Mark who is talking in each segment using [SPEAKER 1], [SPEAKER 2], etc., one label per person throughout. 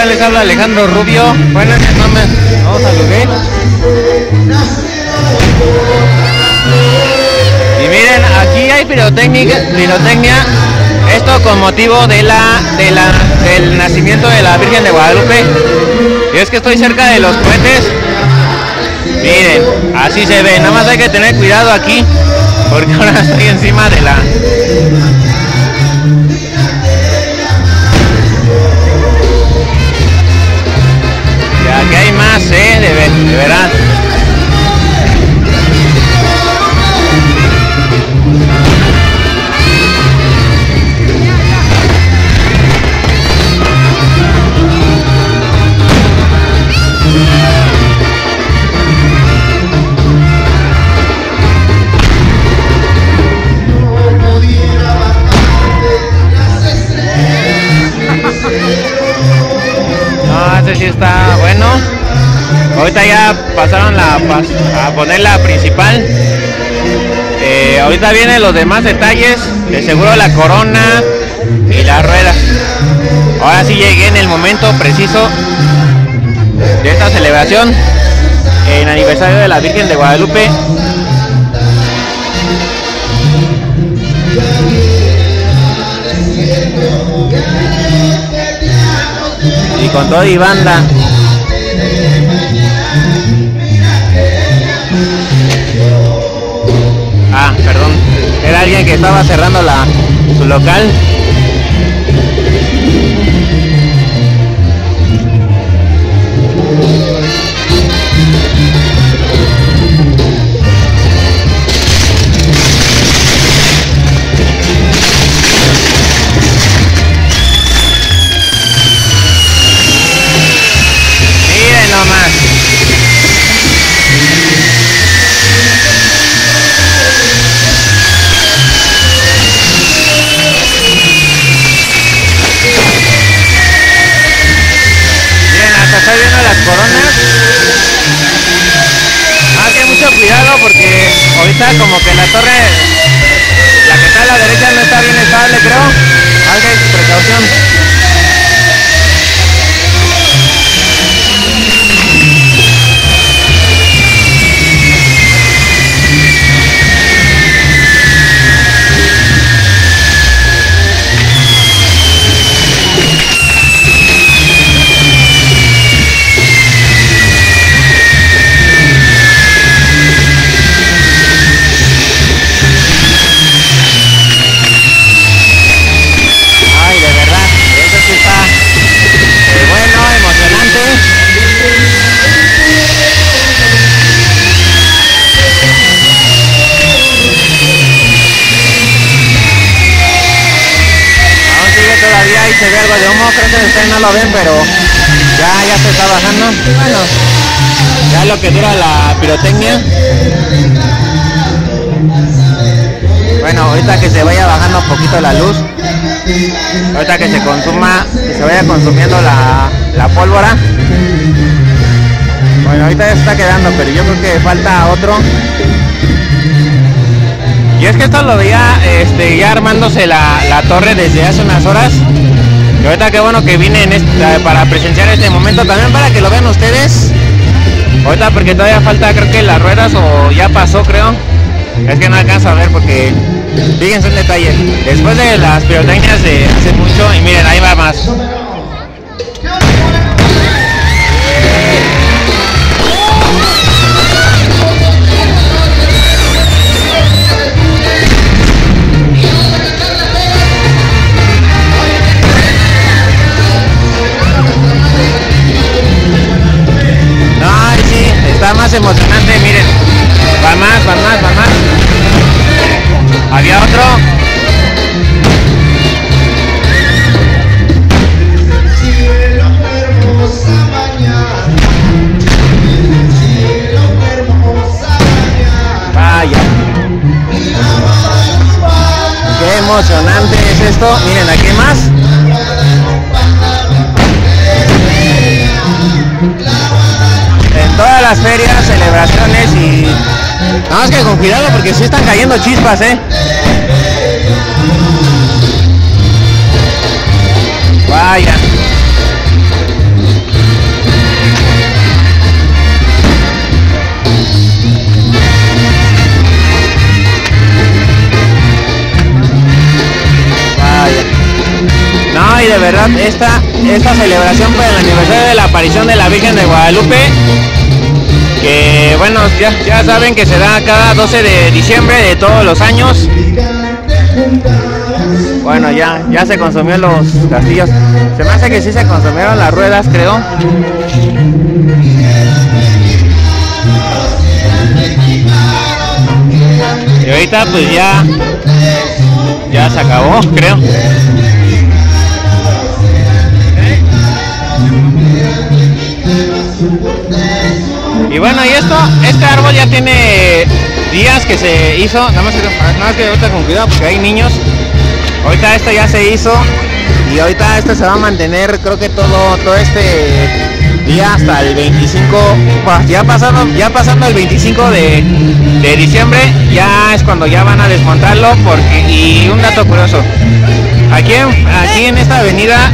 [SPEAKER 1] tal? Les habla Alejandro Rubio. Buenas noches, vamos a Luguet. Y miren, aquí hay pirotecnia. Esto con motivo del nacimiento de la Virgen de Guadalupe. Y es que estoy cerca de los cohetes. Miren, así se ve. Nada más hay que tener cuidado aquí, porque ahora estoy encima de la... Y aquí hay más, de verdad. Sí está bueno. Ahorita ya pasaron a poner la principal. Ahorita vienen los demás detalles, de seguro la corona y las ruedas. Ahora sí llegué en el momento preciso de esta celebración en aniversario de la Virgen de Guadalupe. Y con todo y banda. Perdón, era alguien que estaba cerrando su local. Estoy viendo las coronas. Que mucho cuidado porque ahorita como que la torre, la que está a la derecha, no está bien estable, creo. Hagan precaución. Se ve algo de humo, creo que ustedes no lo ven, pero ya se está bajando. Bueno, ya lo que dura la pirotecnia. Bueno, ahorita que se vaya bajando un poquito la luz, ahorita que se vaya consumiendo la pólvora. Bueno, ahorita ya se está quedando, pero yo creo que falta otro. Y es que esto lo veía ya armándose la torre desde hace unas horas. Y ahorita qué bueno que vine para presenciar este momento, también para que lo vean ustedes. Ahorita porque todavía falta, creo que las ruedas, o ya pasó, creo. Es que no alcanzo a ver porque fíjense el detalle. Después de las pirotecnias de hace mucho, y miren, ahí va más. Está más emocionante, miren. Van más. Había otro. Vaya. Qué emocionante es esto. Miren, aquí hay más. En todas las ferias, celebraciones y... Nada más que con cuidado porque sí están cayendo chispas, Vaya. verdad esta celebración por el aniversario de la aparición de la Virgen de Guadalupe, que bueno, ya saben que se da cada 12 de diciembre de todos los años. Bueno, ya se consumió los castillos. Se me hace que sí se consumieron las ruedas, creo. Y ahorita pues ya se acabó, creo. Y bueno, y este árbol ya tiene días que se hizo, nada más que ahorita con cuidado porque hay niños. Ahorita esto ya se hizo y ahorita esto se va a mantener, creo que todo este día hasta el 25, ya pasando el 25 de diciembre, ya es cuando ya van a desmontarlo. Y un dato curioso, aquí en esta avenida,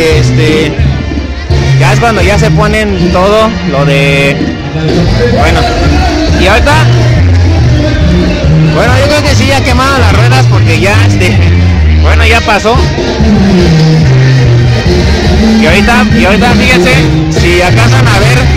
[SPEAKER 1] ya es cuando ya se ponen todo lo de, bueno, y ahorita, bueno, yo creo que sí ya quemaron las ruedas porque ya bueno, ya pasó. Y ahorita fíjense, si alcanzan a ver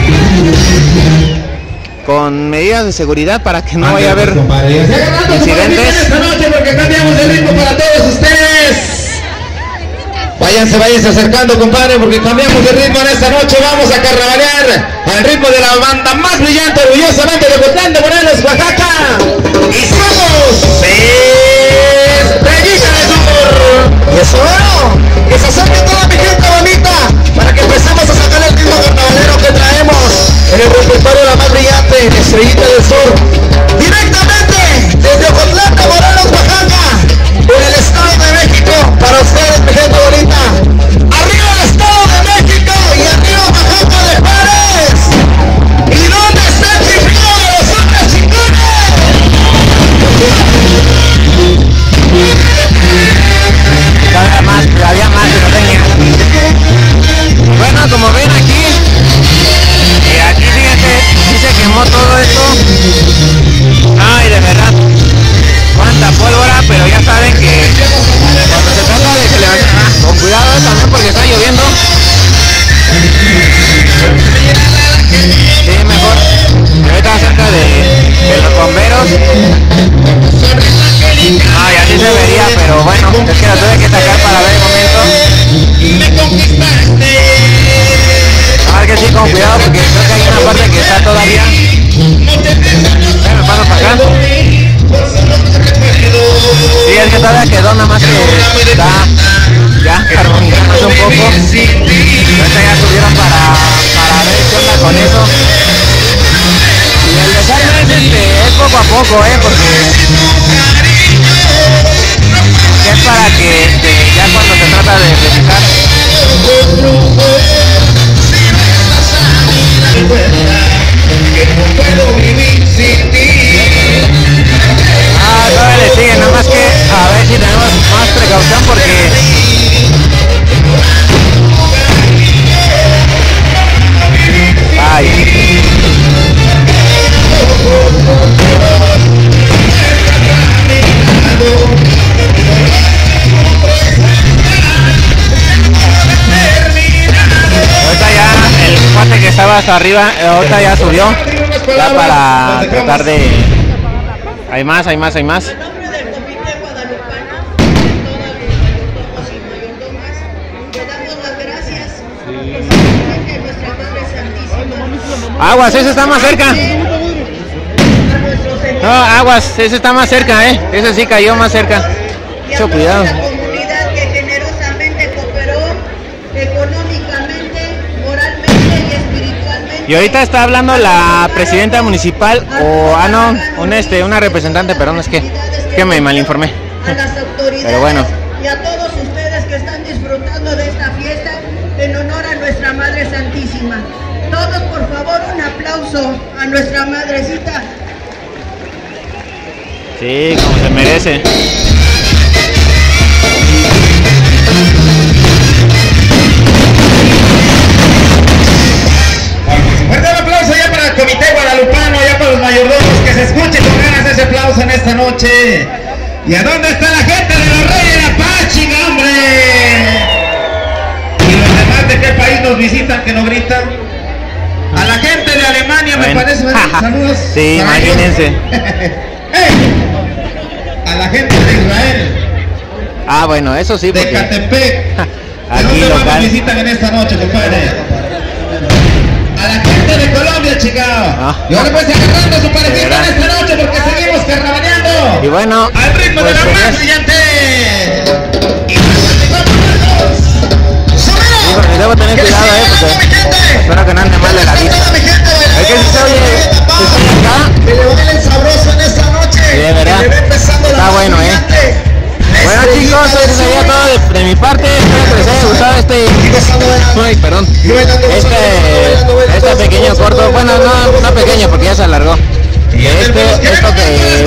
[SPEAKER 1] con medidas de seguridad para que no vaya a haber incidentes.
[SPEAKER 2] Esta noche porque cambiamos de ritmo para todos ustedes. Váyanse acercando, compadre, porque cambiamos de ritmo en esta noche. Vamos a carnavalear al ritmo de la banda más brillante, orgullosamente de Ocotlán de Morelos, Oaxaca. Y somos Estrellita de Sur. Y eso, que se acerque toda mi gente bonita para que empecemos a sacar el ritmo carnavalero que traemos en el repertorio de la más brillante, Estrellita del Sur. Directamente desde Ocotlán de Morelos, Oaxaca, en el Estado de México, para ustedes, mi gente bonita. Arriba el Estado de México y arriba Oaxaca de Juárez. ¿Y dónde está el chiflido de los hombres chingones?
[SPEAKER 1] Había más que no tenía. Bueno, como ven aquí fíjense, sí se quemó todo esto. Ay, de verdad, cuánta pólvora, pero ya saben que cuando se trata de que le con cuidado también porque está lloviendo. Sí, mejor. Ahorita cerca de los bomberos. Ay, así se vería, pero bueno, es que lo tuve que sacar para ver el momento. A ver que sí, con cuidado porque creo que hay una parte que está todavía. Me paso para acá. Sí, es que todavía quedó, nada más que está ya carbonizándose un poco. Ahorita ya subieron para ver qué onda con eso. Y el desastre es poco a poco, porque es para que ya cuando se trata de revisar. Todavía le sigue, nada más que a ver si tenemos más precaución porque ahorita ya el cuate que estaba hasta arriba, ahorita ya subió, ya para tratar de... Hay más. Aguas, ese está más cerca. No, aguas, ese está más cerca, ese sí cayó más cerca. Mucho cuidado.
[SPEAKER 3] La comunidad que generosamente cooperó económicamente, moralmente y espiritualmente.
[SPEAKER 1] Y ahorita está hablando la presidenta municipal una representante, perdón, es que me malinformé.
[SPEAKER 3] A las autoridades.
[SPEAKER 1] Pero bueno.
[SPEAKER 3] Y a todos ustedes que están disfrutando de esta fiesta en honor a nuestra Madre Santísima. Todos, por favor, un aplauso a nuestra madrecita.
[SPEAKER 1] Sí, como se merece.
[SPEAKER 2] Fuerte el aplauso ya para el Comité Guadalupano, ya para los mayordomos, que se escuche con ganas ese aplauso en esta noche. ¿Y a dónde está la gente de los Reyes de la Paz, chinga, hombre? visitan que no gritan. A la gente de Alemania, bueno, me parece, saludos.
[SPEAKER 1] Sí, imagínense.
[SPEAKER 2] A la gente de Israel.
[SPEAKER 1] Ah, bueno, eso sí.
[SPEAKER 2] De Catepec.
[SPEAKER 1] Aquí
[SPEAKER 2] ¿De dónde
[SPEAKER 1] local
[SPEAKER 2] visitan en esta noche, compadre? A la gente de Colombia, chicao. Y ahora pues agarrando su parejita en esta noche porque seguimos carnavaleando.
[SPEAKER 1] Y bueno,
[SPEAKER 2] al ritmo
[SPEAKER 1] pues
[SPEAKER 2] de la más brillante.
[SPEAKER 1] Y debo tener cuidado, porque espero que no ande mal de la vista. Es que si se oye, acá.
[SPEAKER 2] Que le baile sabroso en esta noche.
[SPEAKER 1] De verdad. Está bueno, Bueno, chicos, eso sería todo de mi parte. Espero que les haya gustado este pequeño corto. Bueno, no pequeño porque ya se alargó. Esto que es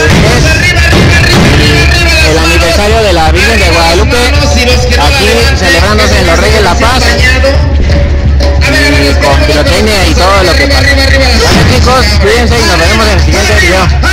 [SPEAKER 1] el aniversario de la Virgen de Guadalupe, aquí celebrándose en los Reyes La Paz, y con pirotecnia y todo lo que pasa. Bueno, chicos, cuídense y nos vemos en el siguiente video.